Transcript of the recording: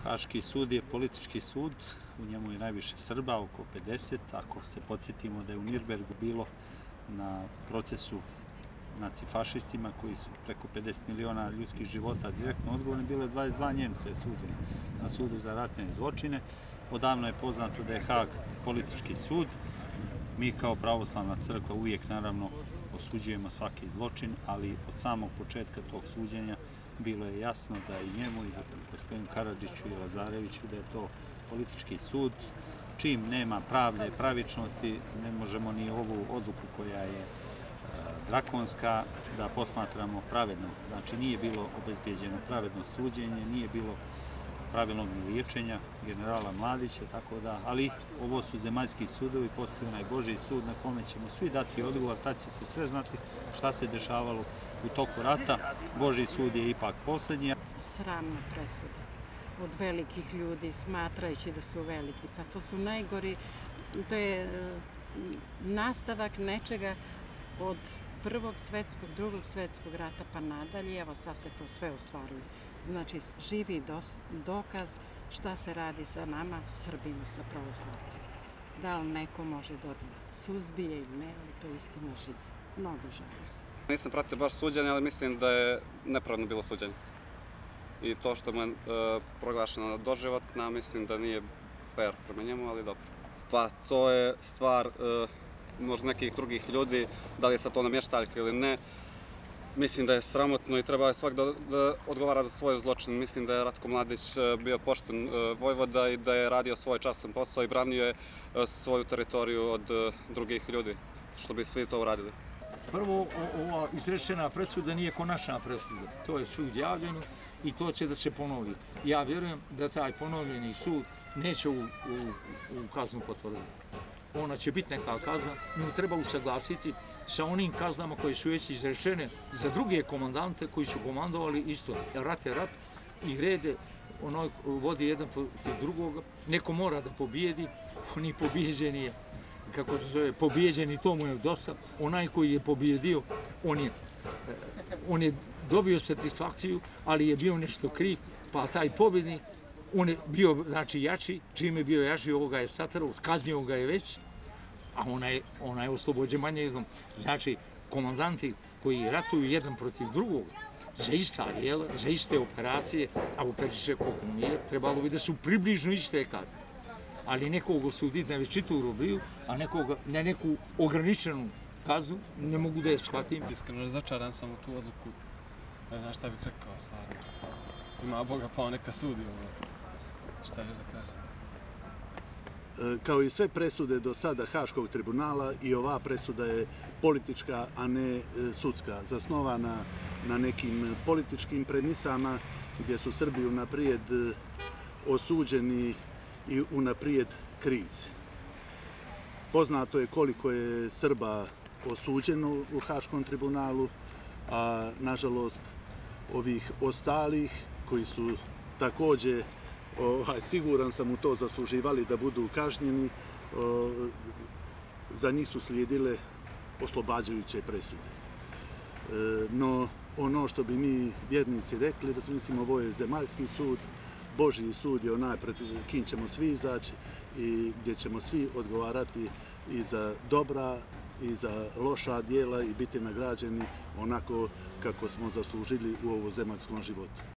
Haški sud je politički sud, u njemu je najviše Srba, oko 50. Ako se podsjetimo da je u Nirnbergu bilo na procesu nacifašistima koji su preko 50 miliona ljudskih života direktno odgovorni, bilo je 22 Njemca je suđeno na sudu za ratne zločine. Odavno je poznato da je Hag politički sud. Mi kao pravoslavna crkva uvijek naravno osuđujemo svaki zločin, ali od samog početka tog suđenja bilo je jasno da i njemu i gospodinu Karadžiću i Lazareviću da je to politički sud. Čim nema pravde, pravičnosti, ne možemo ni ovu odluku koja je drakonska da posmatramo pravedno. Znači nije bilo obezbijeđeno pravedno suđenje, nije bilo pravilnog liječenja generala Mladića, tako da, ali ovo su zemaljski sudovi, postoji onaj Božji sud na kome ćemo svi dati odgovor, tad će se sve znati šta se dešavalo u toku rata. Božji sud je ipak posljednji. Sramna presuda od velikih ljudi, smatrajući da su veliki, pa to su najgori, to je nastavak nečega od Prvog svetskog, Drugog svetskog rata pa nadalje, evo sad se to sve ostvaruje. Znači, živi dokaz šta se radi sa nama, Srbima, sa pravoslavcima. Da li neko može da suzbije ili ne, ali to istina živi. Mnogo žalostno. Nisam pratio baš suđenje, ali mislim da je nepravedno bilo suđenje. I to što mu je proglašena doživotna, mislim da nije fair prema njemu, ali dobro. Pa to je stvar možda nekih drugih ljudi, da li je sad to namještaljka ili ne. Mislim da je sramotno i treba svak da odgovara za svoj zločin. Mislim da je Ratko Mladić bio pošten vojvoda i da je radio svoj častan posao i branio je svoju teritoriju od drugih ljudi, što bi svi to uradili. Prvo, ova izrečena presuda nije konačna presuda. To je svud javljeno i to će da se ponovi. Ja vjerujem da taj ponovljeni sud neće u kaznu potvrditi. Ona će biti neka kazna, nju treba usaglasiti sa onim kaznama koje su već izrečene za druge komandante koji su komandovali isto. Rat je rat i rede, ono vodi jedan protiv drugoga. Neko mora da pobijedi, oni pobijeđeni je, kako se zove, pobijeđeni, to mu je dosta. Onaj koji je pobijedio, on je dobio satisfakciju, ali je bio nešto kriv, pa taj pobjednik, on je bio, znači, jači, čim je bio jači, ovoga je satrao, skaznio ga je već, a ona je oslobođen manje jednom. Znači, komandanti koji ratuju jedan protiv drugog za ista djela, za iste operacije, a operacije koliko nije, trebalo bi da su približno iste kazne. Ali nekog osuditi na večitu robiju, a na neku ograničenu kaznu, ne mogu da je shvatim. Iskreno razočaran sam u tu odluku, ne znam šta bih rekao stvarno. Ima Boga pa neka sudi ovo. Šta još da kažem? Kao i sve presude do sada Haškog tribunala, i ova presuda je politička, a ne sudska, zasnovana na nekim političkim premisama gdje su Srbi unaprijed osuđeni i unaprijed krivci. Poznato je koliko je Srba osuđeno u Haškom tribunalu, a nažalost ovih ostalih koji su također, siguran sam u to, zasluživali da budu kažnjeni, za njih su slijedile oslobađajuće presude. No, ono što bi mi vjernici rekli, mislim, ovo je zemaljski sud, Božji sud je onaj pred kim ćemo svi izaći i gdje ćemo svi odgovarati i za dobra i za loša djela i biti nagrađeni onako kako smo zaslužili u ovom zemaljskom životu.